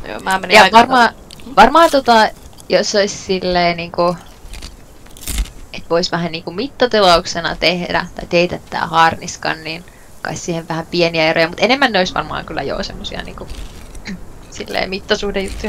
Joo, mä menin Ja aika... varmaan jos olisi silleen niinku... Et vois vähän niinku mittatilauksena tehdä tai teetättää harniskan, niin kai siihen vähän pieniä eroja, mutta enemmän ne olisi varmaan kyllä joo semmosia niinku... silleen mittasuhdejuttuja.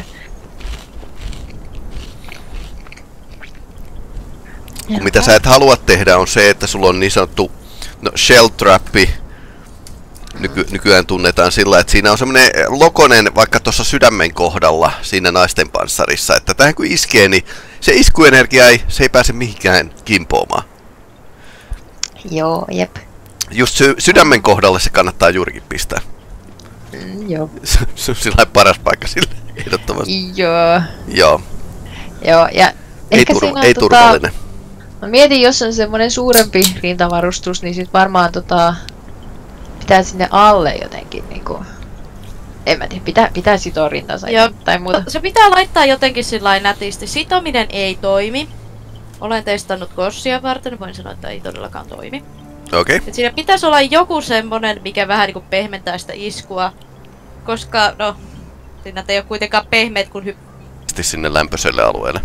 Mitä sä et halua tehdä on se, että sulla on niin sanottu shell trappi. Nykyään tunnetaan sillä, että siinä on semmoinen lokonen vaikka tuossa sydämen kohdalla siinä naisten panssarissa, että tähän kun iskee, niin se iskuenergia se ei pääse mihinkään kimpoamaan. Joo, jep. Just sydämen kohdalle se kannattaa juurikin pistää. Joo. Se on sillä paras paikka sille, ehdottomasti. Joo. Joo. Joo, ja ehkä Ei turvallinen. Mä mietin, jos on semmonen suurempi rintavarustus, niin sit varmaan pitää sinne alle jotenkin niinku... En mä tiedä, pitää sitoa rintansa tai muuta. Se pitää laittaa jotenkin sillain nätisti. Sitominen ei toimi. Olen testannut Gossia varten, voin sanoa, että ei todellakaan toimi. Okei. Et siinä pitäisi olla joku semmonen, mikä vähän niinku pehmentää sitä iskua. Koska, no, siinä ei oo kuitenkaan pehmeät kun sinne lämpöiselle alueelle.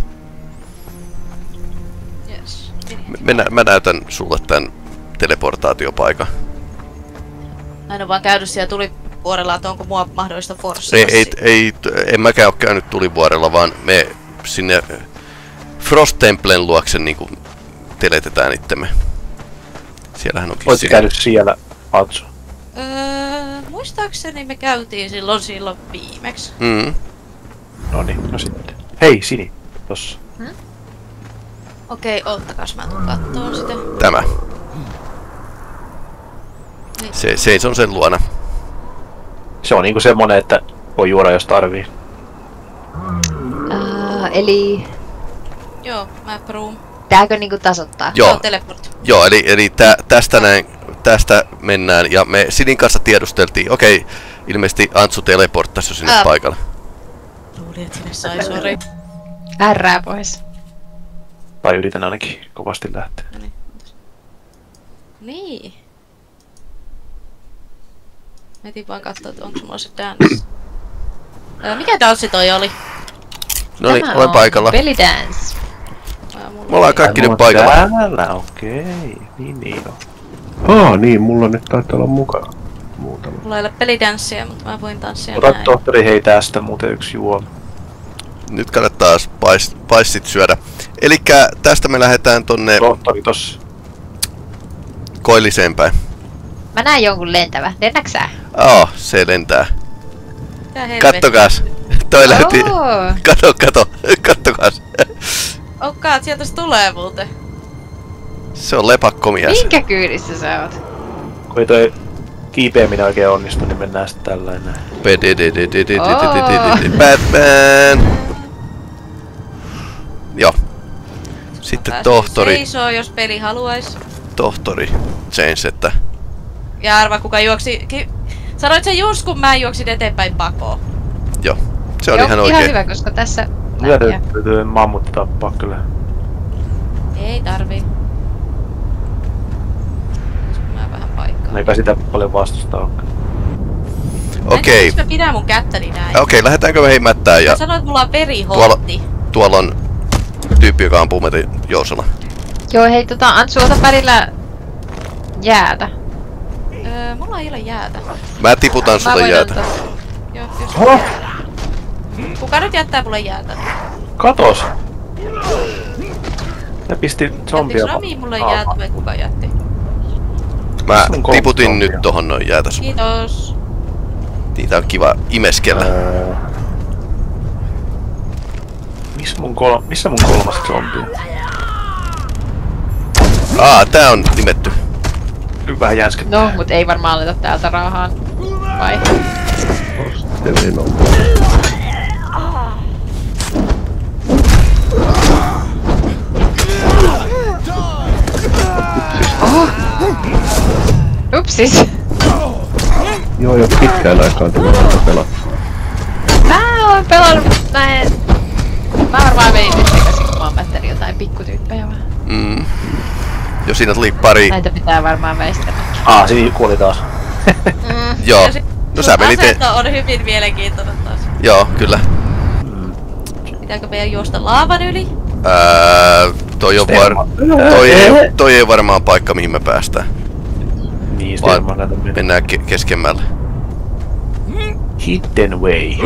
Yes. Mä näytän sulle tän teleportaatiopaikan. Mä en oo vaan käynyt siellä tulivuorella, että onko mua mahdollista forssata. En mäkään oo käynyt tulivuorella, vaan me sinne Frost Templen luokse niinku teletetään itsemme. Siellähän onkin Oletko käynyt siellä, Atsu? Muistaakseni me käytiin silloin viimeksi. Noniin, no sitten. Hei, Sini, tossa. Okei, ottakas mä tuun kattoon sitä. Tämä. Se on sen luona. Se on niinku semmonen, että voi juoda jos tarvii. Eli... Joo, mä proon. Tääkö niinku tasoittaa? Joo. Teleport. Joo, eli tästä mennään ja me Sinin kanssa tiedusteltiin. Okei, ilmeisesti Antsu teleporttasi jo sinne paikalle. Luulin, että sinne sai, sori. Ärrää pois. Tai yritän ainakin kovasti lähteä. Niin. Mietin vaan katsoa, että onko mulla se dance. Mikä tanssi toi oli? No niin, olen paikalla. Belly dance. Me ollaan kaikki nyt paikalla. Täällä, okei. Niin on. Niin, mulla nyt taitaa olla mukana. Muutama. Mulla ei ole pelidanssia, mutta mä voin tanssia Ota näin. tohtori hei tästä muuten yksi juoma. Nyt kannattaa paistit syödä. Elikkä tästä me lähdetään tonne Tohtori tossa. koilliseen päin. Mä näen jonkun lentävä. Lennäksä sä? Se lentää. Mitä helvettiä? Kattokaas. Toi lähti. Kattokaas. Okkaat, sieltä se tulee muuten. Se on lepakkomies. Minkä kyydissä sä oot? Kun ei toi kiipeäminen oikein onnistu, niin mennään sitten tällainen. Batman! Joo. Sitten tohtori. Seisoo, jos peli haluais. Tohtori James, että... Ja arva kuka juoksi... Sanoit sen just kun mä juoksin eteenpäin pakoon. Joo. Se on ihan oikein. Ihan hyvä, koska tässä... Täytyy mammutti tappaa kyllä. Ei tarvii. Mä vähän paikkaa. Eikä sitä paljon vastustaa. Okei. Miksi mä pidän mun kättäni näin? Okei, lähdetäänkö me heimättään ja... Mä sanoin, että mulla on verihotti. Tuolla on tyyppi, joka ampuu meitä jousella. Joo, hei Antsu, ota välillä jäätä. Mulla ei ole jäätä. Mä tiputan sulle jäätä. Joo, jos kuka nyt jättää mulle jäätä? Katos! Ne pisti zombia. Jättikö Rami mulle jäätä vai kuka jätti? Mä tiputin nyt tohon noin jäätä sulle. Kiitos. Niitä on kiva imeskellä. Missä mun kolmas zombi? Tää on nimetty. Nyt vähän jänskettää. No, mut ei varmaan aleta täältä raahaan. Vai? Upsis. Joo, jo pitkään aikaan tullut pelata. Mä oon pelannut, mä varmaan vein nyt sekaisin, kun mä oon mättänyt jotain pikkutyyppejä vähän. Jo siinä tuli pari... Näitä pitää varmaan väistellä. Siinä kuoli taas. Joo. No sä menit... Asento on hyvin mielenkiintoinen taas. Joo, kyllä. Pitääkö meidän juosta laavan yli? Toi ei varmaan paikka mihin me päästään. Niin, Vaan Sterman mennään keskemmälle. Hidden way.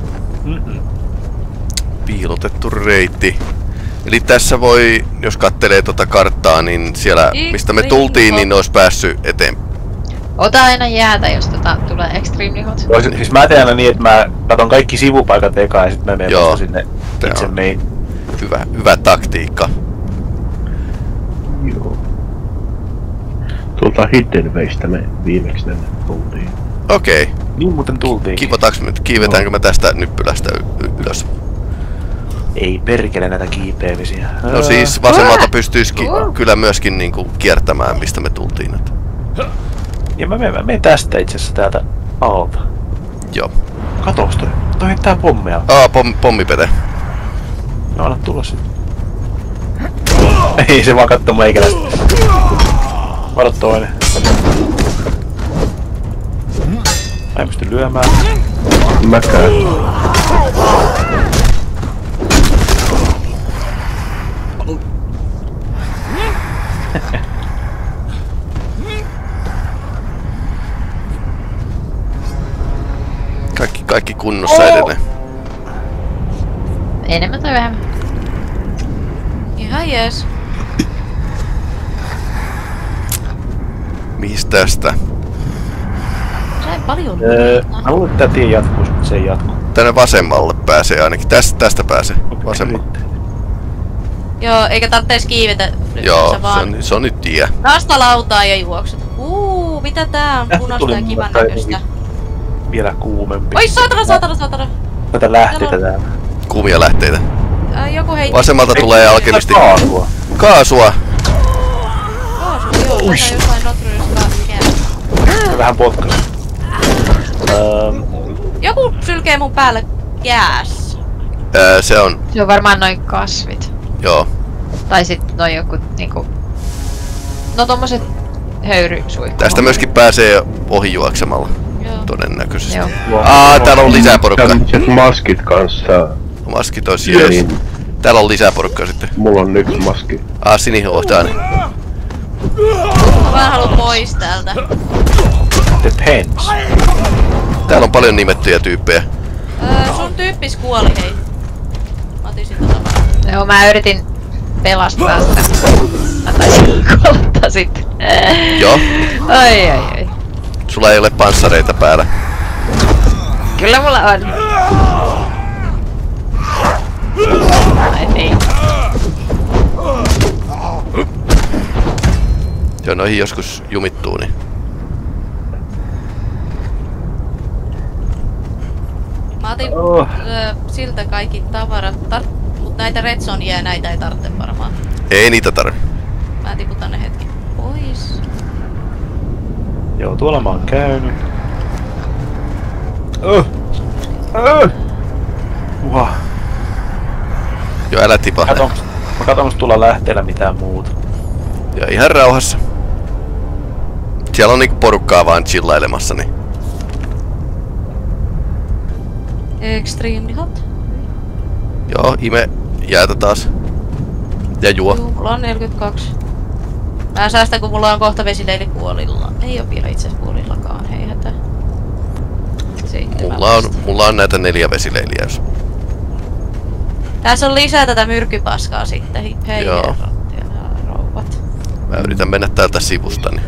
Piilotettu reitti. Eli tässä voi, jos kattelee tuota karttaa, niin siellä mistä me tultiin, niin ne olisi päässyt eteen. Ota aina jäätä, jos tulee extremely hot. Siis mä teen aina niin, että mä katon kaikki sivupaikat eka ja sit mä menen vasta sinne itse main. Hyvä taktiikka. Joo. Tuolta Hidden Waystä me viimeksi tänne tultiin. Okei. Niin muuten tultiin. Kiivetäänkö me tästä nyppylästä ylös? Ei perkele näitä kiipeämisiä. No siis vasemmalta pystyisikin kyllä myöskin niinku kiertämään mistä me tultiin. Ja mä menen tästä itse asiassa täältä alta. Joo. Katos toi. Toi heittää pommia. Pommipete. No anna tulla sit. Ei se vaan kattoo meikäläistä. Varo toinen. Mä en pysty lyömään. Mäkään. Kaikki kunnossa edelleen. Enemmän tai vähemmän. Ihan jees. Mihin tästä? Sain paljon Mä luulen, että tää tie jatkuu, mutta se ei jatku. Tänne vasemmalle pääsee ainakin. Tästä pääsee. Vasemmalle. Joo, eikä tarvitse kiivetä. Joo, se on nyt tie. Nasta lautaa ja juoksut. Mitä tää on? Punaista ja kivan näköistä. Vielä kuumempi. Oi, saatana! Tätä lähteitä täällä. Kuumia lähteitä. Joku heitti. Vasemmalta tulee alkemisti. Kaasua. Kaasua! Joo, tässä jossain notryyskaa. Vähän potkas. Joku sylkee mun päälle gas. Se on. Se on varmaan noin kasvit. Joo. Tai sit noin joku niinku... No tommoset höyrysuihkumat. Tästä myöskin pääsee ohi juoksemalla. Joo. Todennäköisesti. Joo. Täällä on lisää porukkaa. Tämmöiset maskit kanssa. Maskit olisi jees. Niin. Täällä on lisää porukkaa sitten. Mulla on yksi maski. Sinihohtainen. Mä vaan haluun pois täältä. Depends. Täällä on paljon nimettyjä tyyppejä. Sun tyyppis kuoli, hei. Mä otin sitä tavaraa. Joo, mä yritin pelastaa sitä. Mä taisin kuolla sitten. Joo. Ai. Sulla ei ole panssareita päällä. Kyllä mulla on. Ai niin. Joo, noihin joskus jumittuu, niin. Mä otin siltä kaikki tavarat, mut näitä redzoneja näitä ei tarvitse varmaan. Ei niitä tarvi. Mä tiputan ne hetki pois. Joo, tuolla mä oon käynyt. Joo, älä tipahda. Mä katon, onko tulla lähteellä mitään muuta. Ja ihan rauhassa. Siellä on niinku porukkaa vaan chillailemassa, niin. Extremely hot. Joo, ime jäätä taas. Ja juo. Juu, mulla on 42. Mä säästän, kun mulla on kohta vesileili kuolilla. Ei oo vielä itse asiassa kuolillakaan, hei hätä. Mulla on näitä 4 vesileiliä, jos. Tässä on lisää tätä myrkypaskaa sitten. Hei herrat ja rouvat. Mä yritän mennä täältä sivusta, niin.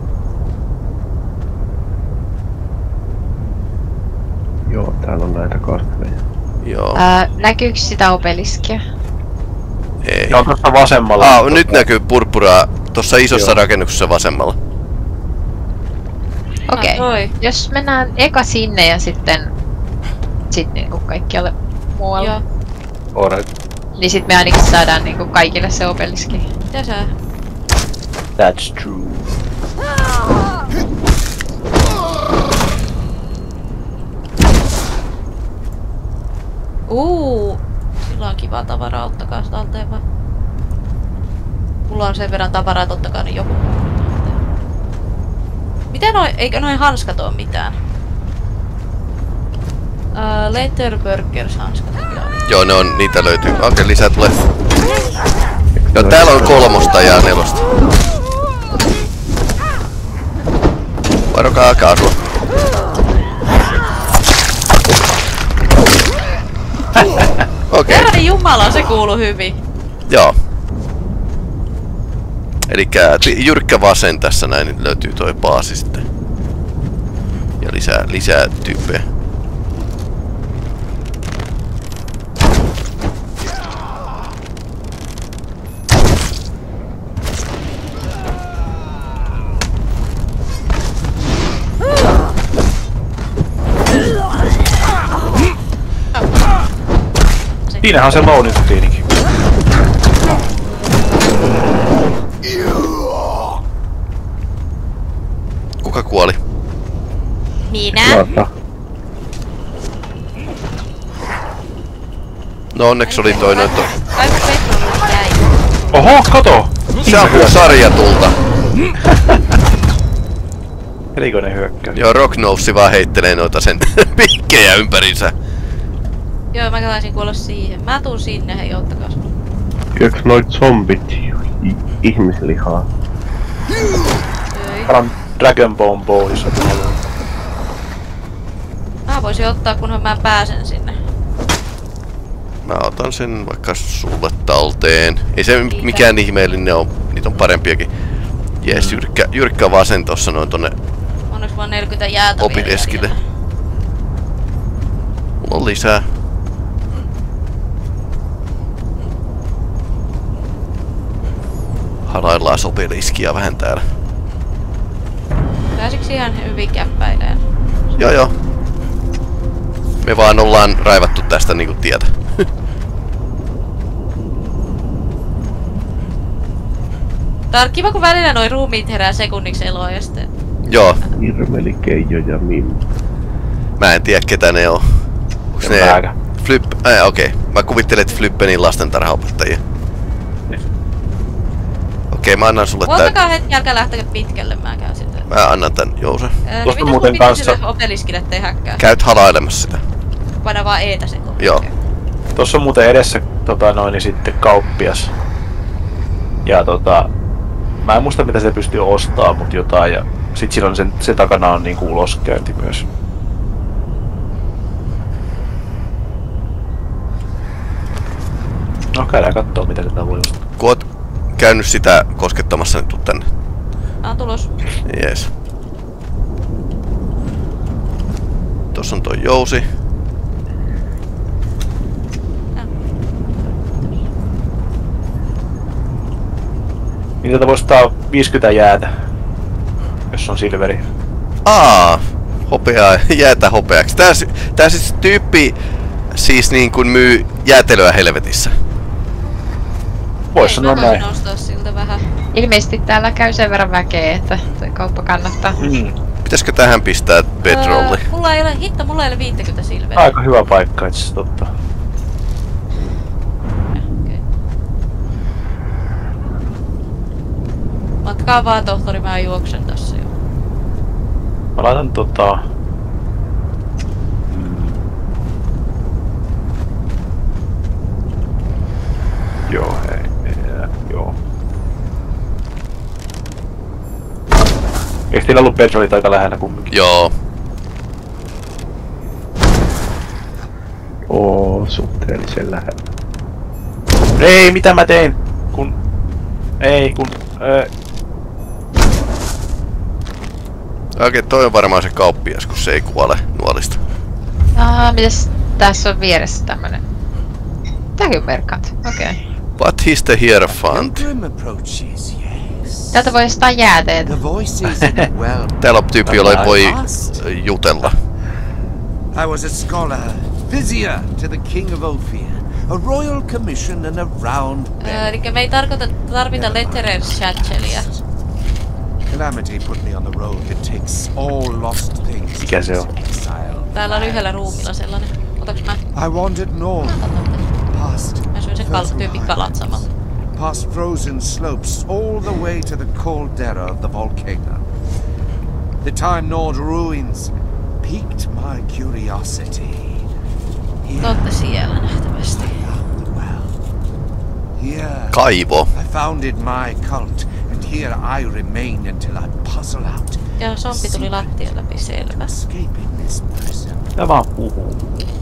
Joo, täällä on näitä kasveja. Joo. Näkyykö sitä obeliskia? Ei. Joo, tuossa vasemmalla. Nyt näkyy purppuraa tossa isossa rakennuksessa vasemmalla. Okei. Noi. Jos mennään eka sinne ja sitten niinku kaikkialle muualle. Joo. Alright. Niin sit me ainakin saadaan niinku kaikille se obeliski. Mitä sä? That's true. Sillä on kiva tavaraa, ottakaa sitä talteen vaan. Mulla on sen verran tavaraa, että ottakaa niin joku. Miten eikö noin hanskat oo mitään? Letterburgers hanskat. Joo, ne on, niitä löytyy. Okei, lisää tulee. Joo, täällä on 3 ja 4. Varokaa kaasua. Okei. Herranen jumala, se kuuluu hyvin. Joo. Elikkä jyrkkä vasen tässä näin, niin löytyy toi baasi sitten. Ja lisää tyyppejä. Siinähän on se loading screenikin. Kuka kuoli? Minä? No onneksi oli toi noito. Kaikki petrollit jäi. Oho, kato! Se ampuu sarjatulta. Erikoinen hyökkäys. Joo, Rocknossi vaan heittelee noita sen pikkejä ympärinsä. Joo, mä taisin kuolla siihen. Mä tuun sinne, hei, ottakas mun. Syöks noit zombit ihmislihaa? Ei. Paran Dragon Bone Boys. Mä voisin ottaa, kunhan mä pääsen sinne. Mä otan sen vaikka sulle talteen. Ei se mikään ihmeellinen oo. Niitä on parempiakin. Jees, jyrkkä vasen tossa noin tonne Onneksi vaan 40 jäätä opideskille. Mulla on lisää. Halaillaan sopeliskia vähän täällä. Pääsiks ihan hyvin käppäileen? Joo. Me vaan ollaan raivattu tästä niinku tietä. Tää on kiva, kun välillä noi ruumiit herää sekunniksi eloa ja sitten... Joo, Irmeli, Keijo ja Mimmi. mä en tiedä ketä ne on. Onks En ne... mäkään. Okei. Mä kuvittelen, että Flyppenin lastentarhaopettajia. Okei, mä annan sulle Ottakaa hetki, älkää lähtekö pitkälle, mä käyn sitten. Mä annan tän Jouse. Tuossa Mitä muuten mun kanssa- sille opeliskille, ettei häkkää? Käyt halailemassa sitä. Paina vaan eetä sen kun. Joo. Tossa on muuten edessä niin sitten kauppias. Ja mä en muista mitä se pystyy ostamaan, mut jotain ja sit siinä on sen takana on niinku uloskäynti myös. No käydään kattoo mitä tätä voi ostaa. Kun oot käynyt sitä koskettamassa, niin tuu tänne. Tää on tulos. Jees. Tossa on toi Jousi. Niin tätä voisi ottaa 50 jäätä, jos on silveri. Hopeaa, jäätä hopeaksi. Tää siis tyyppi siis niin kuin myy jäätelöä helvetissä. Vois sanoa Mä näin. voin ostaa siltä vähän. Ilmeisesti täällä käy sen verran väkeä, että toi kauppa kannattaa. Pitäisikö tähän pistää bedrolli? Mulla ei ole 50 silveriä. Aika hyvä paikka itse asiassa totta. Okei. Matkaa vaan tohtori, mä juoksen tossa jo. Mä laitan Joo, hei. Joo. Eikö teillä ollut petrolit aika lähellä kumminkin? Joo. Suhteellisen lähellä. Ei, mitä mä tein? Okei, toi on varmaan se kauppias, kun se ei kuole nuolista. Mitäs tässä on vieressä tämmönen? Tääkin merkat, okei. What is the hierophant? Pilgrim approaches, yes. Täältä voi ostaa jääteitä. The voices in the well. Täällä on tyyppi, jolla ei voi jutella. I was a scholar, vizier to the king of Ophir, a royal commission and a round Elikkä me ei tarvita Letterers Chatchelia. Calamity put me on the road that takes all lost things Mikä se on? to exile. Täällä on yhdellä ruumilla sellainen. Otaks mä? I wandered north, past Mä syön sen tyypin kalat samalla. past frozen slopes, all the way to the caldera of the volcano. The time-gnawed ruins, piqued my curiosity. Te ootte siellä nähtävästi. The well. Here Kaivo. I founded my cult, and here I remain until I puzzle out Ja zombi tuli lattian läpi, selvä. escaping this prison. Tää vaan puhuu.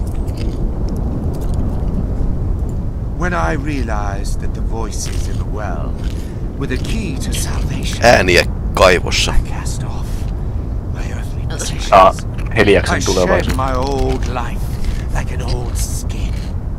When I realized that the voices in the well were the key to salvation, Ääniä kaivossa. I cast off my earthly Saa possessions. Heliaksen I shed tulevaisuus. my old life like an old skin.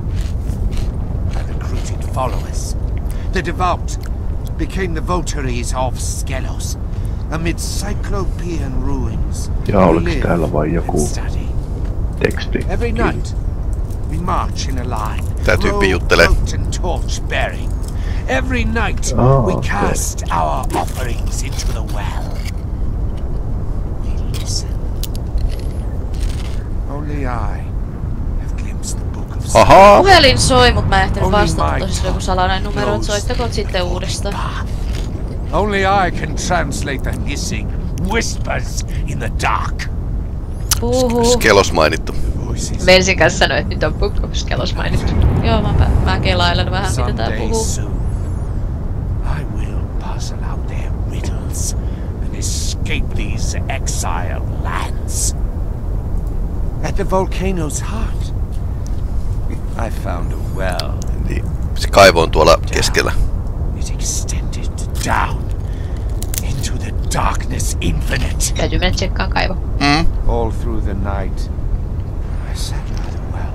I recruited followers. The devout became the votaries of Skelos. Amid cyclopean ruins, Ja we oliko live täällä vain and joku study. teksti? Every night, we march in a line, Tää tyyppi robe, juttelee. cloaked and torch bearing. Every night, Oh, we okay. cast our offerings into the well. We listen. Only I have glimpsed the book of Ahaa. Puhelin soi, mut mä en ehtinyt Only vastata. my Tosi joku salainen numero, knows että soittakoot sitten the uudestaan. path. Only I can translate the hissing whispers in the dark. Puhu. Skelos mainittu. Voices. Melsin kanssa sanoi, että nyt on Book of Skelos mainittu. Joo, mä kelailen vähän mitä tää Someday puhuu. soon, I will puzzle out their riddles and escape these exile lands. At the volcano's heart, I found a well. Niin. Se kaivo on tuolla keskellä. It extended down into the darkness infinite. Täytyy mennä tsekkaan kaivo. All through the night, I sat by the well.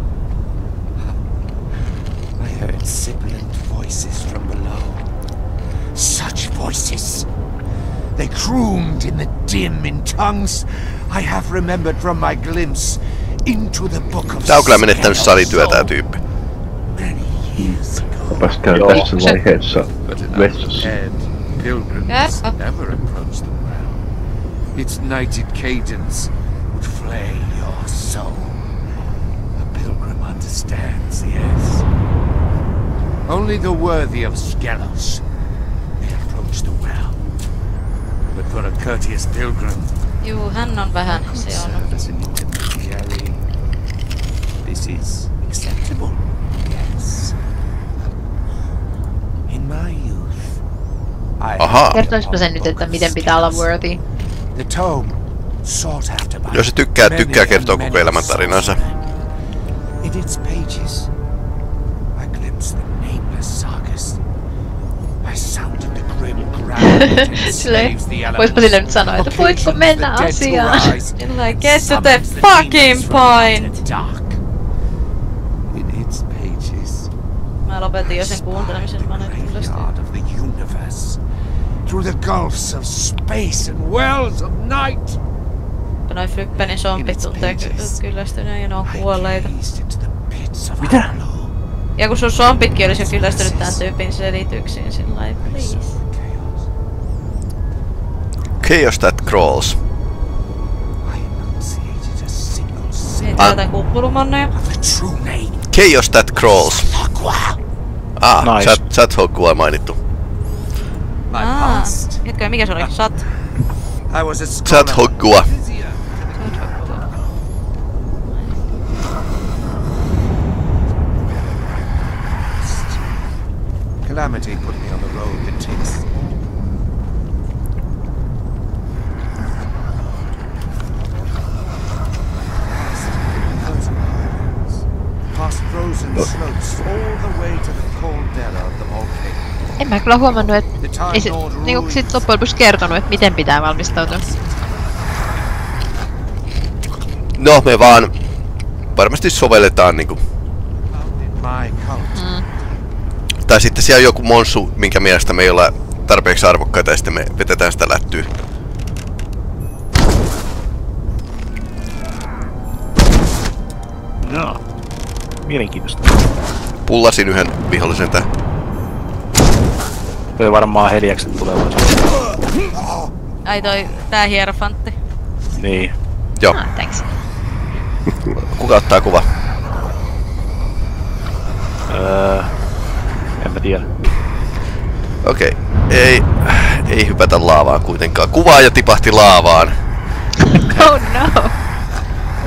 I heard sibilant voices from below. Such voices! They crooned in the dim in tongues I have remembered from my glimpse into the book of Tää on kyllä menettänyt Skelos salityötä tää soul tyyppi. many years ago. Mäpäs käyn Joo. tässä vaiheessa But in vessassa. head, pilgrims Yeah. never approach the well. Its knighted cadence would flay your soul. A pilgrim understands, yes. Only the worthy of Skelos may approach the well. But for a courteous pilgrim, Juu, hän on vähän could se on. serve as an intermediary. This is acceptable, yes. In my youth, I Aha. Kertoispa sen nyt, että miten pitää olla worthy. The tome sought after by Jos se tykkää many kertoa and koko many elämäntarinansa. swordsmen. In its pages, I glimpsed the nameless sagas. I sounded the grim ground that enslaves the elements. Voispa sille nyt sanoa, että voitko occasions mennä the dead to asiaan? rise, Sillä get to the summons the fucking demons from point! the dark. In its pages, Mä lopetin jo sen spied kuuntelemisen, the mä en kyllästynyt. graveyard of the universe. Through the gulfs of space and wells of night. Noi Flyppenin zombit tuntee kyllästyneen ja ne on kuolleita. Mitä? Ja kun sun zombitkin olisi jo kyllästynyt tän tyypin selityksiin sillai, please. Chaos that crawls. Ei täältä kuppulumanneja. Chaos that crawls. Nice. Sat Hogua mainittu. Hetkinen, mikä se oli? Sat? Sat Hogua. Calamity put me on the road that takes. Past frozen slopes all the way to the caldera of the volcano. En mä kyllä huomannut, että ei se niinku sit loppujen lopuksi kertonut, että miten pitää valmistautua. No, me vaan varmasti sovelletaan niinku. My cult. Tai sitten siellä on joku monssu, minkä mielestä me ei olla tarpeeksi arvokkaita ja sitten me vetetään sitä lättyä. No. Mielenkiintoista. Pullasin yhden vihollisen tää. Toi varmaan Heliaksen tulevaisuus. Ai tää hierofantti. Niin. Joo. Ah, thanks. Kuka ottaa kuva? En mä tiedä. Okei. Ei hypätä laavaan kuitenkaan. Kuvaaja tipahti laavaan. Oh no!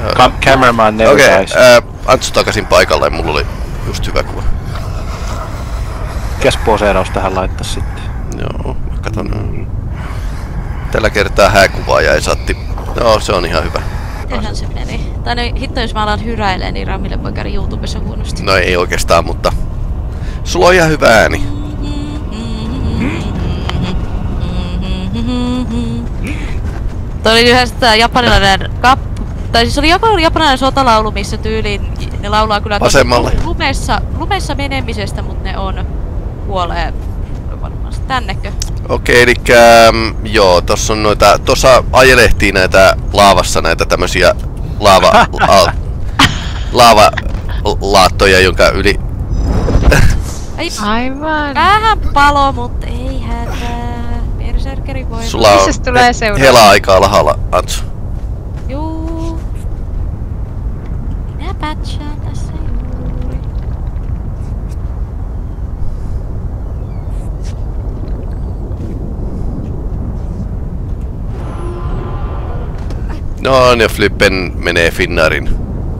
Cameraman never Okei, dies. Antsu takaisin paikalle, mulla oli just hyvä kuva. Mikäs poseeraus tähän laittaa sitten? Joo, mä katon. Tällä kertaa hääkuvaaja ei saatti. Joo, se on ihan hyvä. Mitenhän se meni? Tai no, hitto jos mä alan hyräilee, niin Ramille voi käydä YouTubessa huonosti. No ei oikeastaan, mutta sulla on ihan hyvä ääni. Toi oli yhdessä japanilainen tai siis oli japanilainen sotalaulu, missä tyyliin ne laulaa kyllä Vasemmalle. lumessa menemisestä, mut ne kuolee varmasti tännekö. Okei, elikkä joo, tossa on noita, tossa ajelehtii näitä laavassa näitä tämmösiä laavalaattoja, jonka yli Aivan. Vähän palo, mut ei hätää. Berserkeri voi. sulla on Missäs tulee seuraava? hela-aikaa alhaalla, Antsu. Juu. Minä patchaan tässä juuri. No, ne Flippen menee Finnaarin.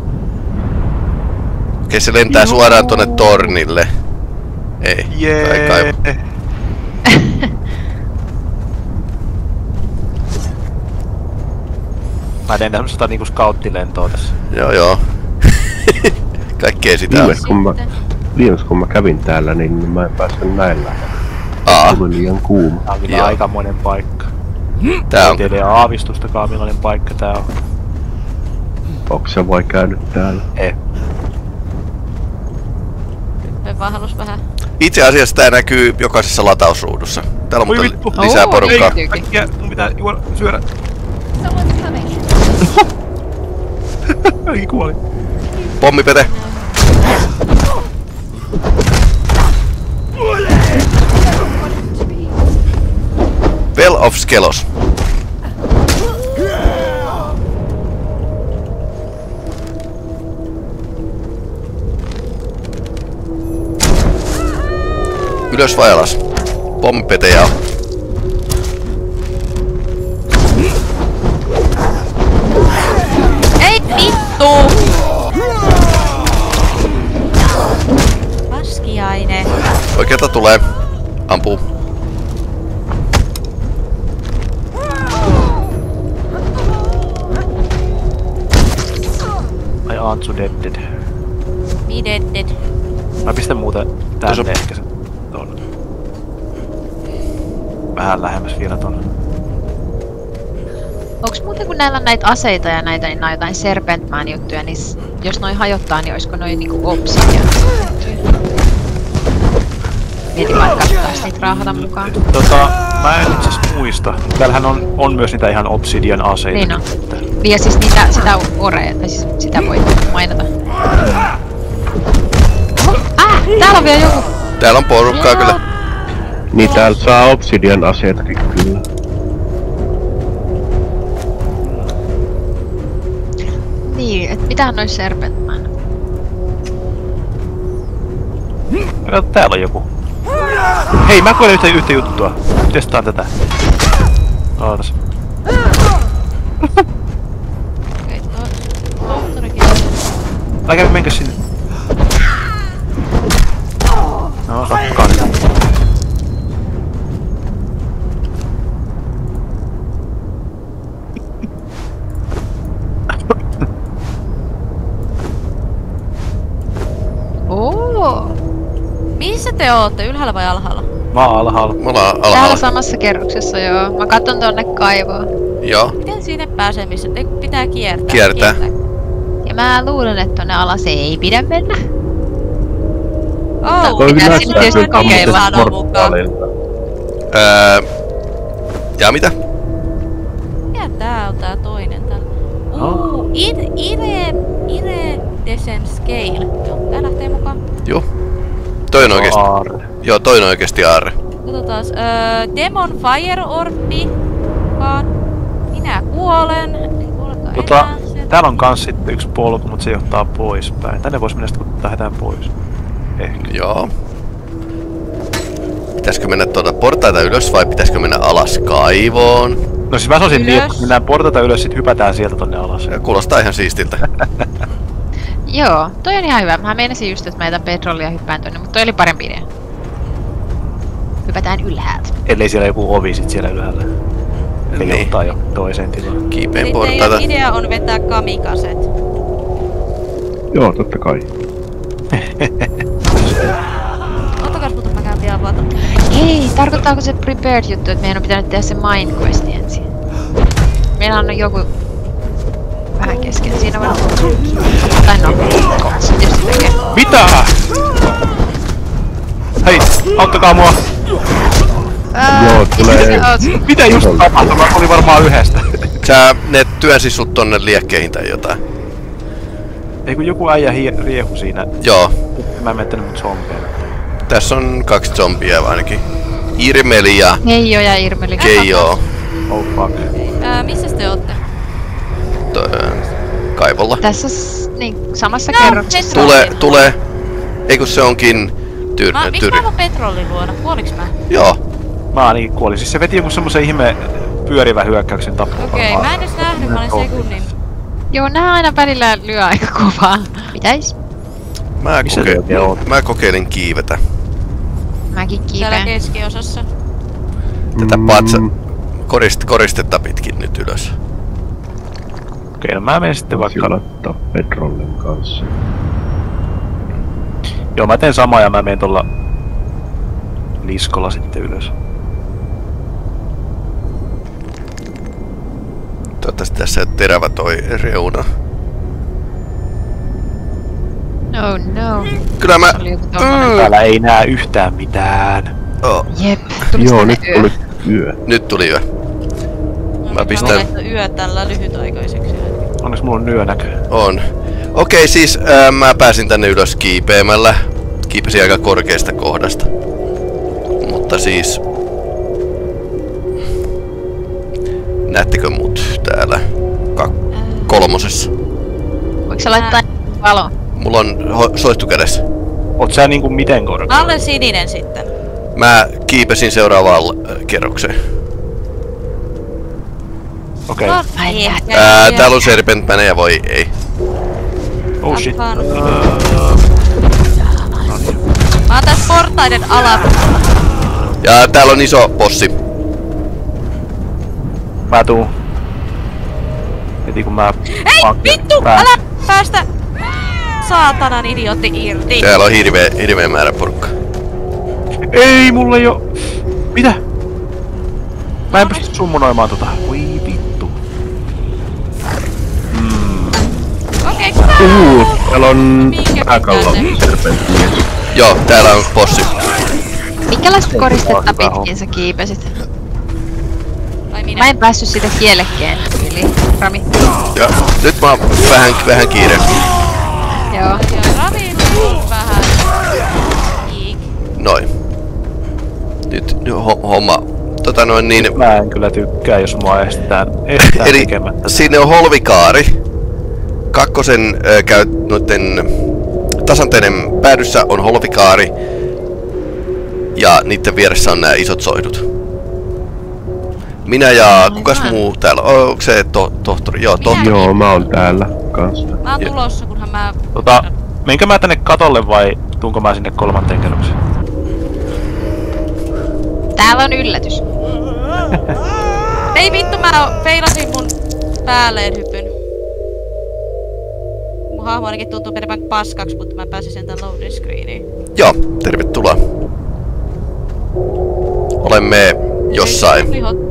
Okei, se lentää suoraan tonne tornille. Ei, kaivo. Mä teen tämmöstä niinku scouttilentoa tässä. Joo. Kaikkea sitä on. Viimeksi kun mä kävin täällä, niin mä en päässyt näin lähelle. Oli liian kuuma. Tää on kyllä Joo. aikamoinen paikka. Tää on. Teillä ei oo aavistustakaan millainen paikka tää on. Onks se vai käynyt täällä? Ei. Me vaan halus vähän. Itse asiassa tää näkyy jokaisessa latausruudussa. Täällä on Oi muuten vittu. lisää porukkaa. Äkkiä, mun pitää syödä. Ai kuoli. Pommipete. Well of Skelos. Ylös vai alas? Pommipetejä on. Ei vittu! Paskiainen. Oikeeta tulee. Ampuu. Ai Antsu dead. Me dead. Mä pistän muuten Tuossa- tänne ehkä se ton. Vähän vielä ton. Onks muuten kun näillä on näitä aseita ja näitä, niin nää on jotain Serpentman juttuja, niin jos noin hajottaa, niin oisko noin niinku obsidian juttuja? Mietin vaan katsotaan niitä raahata mukaan. Mä en itse asiassa muista. Täällähän on myös niitä ihan obsidian aseita. Niin on. Niin ja siis sitä orea, tai siis sitä voi mainita. Oho, täällä on vielä joku! Täällä on porukkaa kyllä. Niin täällä saa obsidian aseitakin kyllä. Niin, et mitähän nois Serpentman? Kato, täällä on joku. Hei, mä koen yhtä juttua. Testaan tätä. Ootas. Okei, tohtorikin. Älkää menkö sinne. No, rakkaan. Oo! Missä te ootte? Ylhäällä vai alhaalla? Mä oon alhaalla. Me ollaan Täällä alhaalla. samassa kerroksessa joo. Mä katon tonne kaivoon. Joo. Miten sinne pääsee, missä te pitää kiertää? Kiertää. Ja mä luulen, että tonne alas ei pidä mennä. Oh, Toi pitää näyttää sinne tietysti kyllä kokeilla. saada mukaan. portaalilta. Ja mitä? Mikä tää on tää toinen tällä? Iridescent Scale. Joo, tää lähtee mukaan. Joo. Toi on oikeesti. Aarre. Joo, toi on oikeesti aarre. Katsotaan. Demon Fire Orbi mukaan. Minä kuolen. Ei kuolekaan enää. Täällä on kans sitten yksi polku, mutta se johtaa poispäin. Tänne vois mennä sitten kun lähdetään pois. Ehkä. Joo. Pitäisikö mennä tuota portaita ylös vai pitäisikö mennä alas kaivoon? No siis mä sanoisin niin, Ylös. että kun mennään portaita ylös, sit hypätään sieltä tonne alas. Kuulostaa ihan siistiltä. Joo, toi on ihan hyvä. Mä meinasin just, että mä jätän petrolia ja hyppään tonne, mutta toi oli parempi idea. Hypätään ylhäältä. Ellei siellä joku ovi sit siellä ylhäällä. Eli Niin. ottaa jo toiseen tilaan. Kiipeen Eli portaita. teidän idea on vetää kamikaset. Joo, totta kai. Ottakas mutta mä käyn vielä avata. Hei, tarkoittaako se prepared juttu, että meidän on pitänyt tehdä se mind quest ensin? Meillä on joku vähän kesken siinä varmaan. Tai no, se tietysti tekee. Mitä? Hei, auttakaa mua! Joo, tulee. Mitä just tapahtui? Mä olin varmaan yhdestä. Ne työnsi sut tonne liekkeihin tai jotain. Ei kun joku äijä riehu siinä. Joo. Mä en menettänyt mut zombeja. Tässä on 2 zombia ainakin. Irmeli ja Heijo ja Irmeli. Keijo Oh fuck. Missä te ootte? kaivolla. Tässä niin, samassa No, kerroksessa. Tulee. Eikö se onkin Miksi mä oon petrolin luona? Kuoliks mä? Joo. Mä ainakin kuolin. Siis se veti joku semmosen ihme pyörivä hyökkäyksen tappuun. Okei, mä en edes nähnyt, mä olin sekunnin. Joo, nää aina välillä lyö aika kovaa. Mitäis? Missä te oikein oot? Mä kokeilin kiivetä. Mäkin Täällä kiipeen. keskiosassa. Tätä koristetta pitkin nyt ylös. Okei, no mä menen sitten vaikka... Laittaa petrollen kanssa. Joo, mä teen samaa ja mä menen tuolla liskolla sitten ylös. Toivottavasti tässä terävä toi reuna. Oh no. Kyllä mä... Oli joku tommonen. Täällä ei näe yhtään mitään. Oh, Jep. Tulis Joo, tänne nyt yö. tuli yö. nyt tuli yö. Mä pistän... Yö tällä lyhytaikaiseksi. Onneksi mulla on yönäkö. On. Okei, siis mä pääsin tänne ylös kiipeämällä. Kiipesin aika korkeasta kohdasta. Mutta siis... Näettekö mut täällä? Kolmosessa. Voiko sä laittaa valo? Mulla on soihtu kädessä. Oot sä niinku miten korkea? Mä olen sininen sitten. Mä kiipesin seuraavaan kerrokseen. Okei. No, Ai niin, jää. Täällä on serpentmänejä, voi ei. Oh shit. Mä oon tässä portaiden alapuolella. Ja täällä on iso bossi. Mä tuun. Heti kun mä... Ei, vittu! Älä päästä! Saatanan idiotti irti. Täällä on hirveä määrä porukka. Ei, mulla ei oo... Mitä? Mä en pysty summonoimaan tota. Voi vittu. Okei, Täällä on Minkä pääkallon pitää serpenttiä. Joo, täällä on bossi. Minkälaista koristetta Hyvä pitkin sä kiipesit? Vai minä? Mä en päässyt sitä kielekkeen yli. Rami. Ja nyt mä oon vähän kiire. Joo. Ja Rami vähän. Iik. Noin. Nyt homma. Niin. Mä en kyllä tykkää, jos mua estetään Eli tekemättä. sinne on holvikaari. Kakkosen noitten tasanteiden päädyssä on holvikaari. Ja niiden vieressä on nämä isot soidut. Minä ja kukas muu täällä? Onko se tohtori? Joo, tohtori. Joo, mä oon täällä kanssa. Mä oon tulossa, kunhan mä... Menkö mä tänne katolle vai tuunko mä sinne 3. kerrokseen? Täällä on yllätys. Ei vittu, mä feilasin mun päälleen hypyn. Mun hahmo ainakin tuntuu menevän paskaksi, mutta mä pääsin sen tän loading screeniin. Joo, tervetuloa. Olemme jossain. Ei,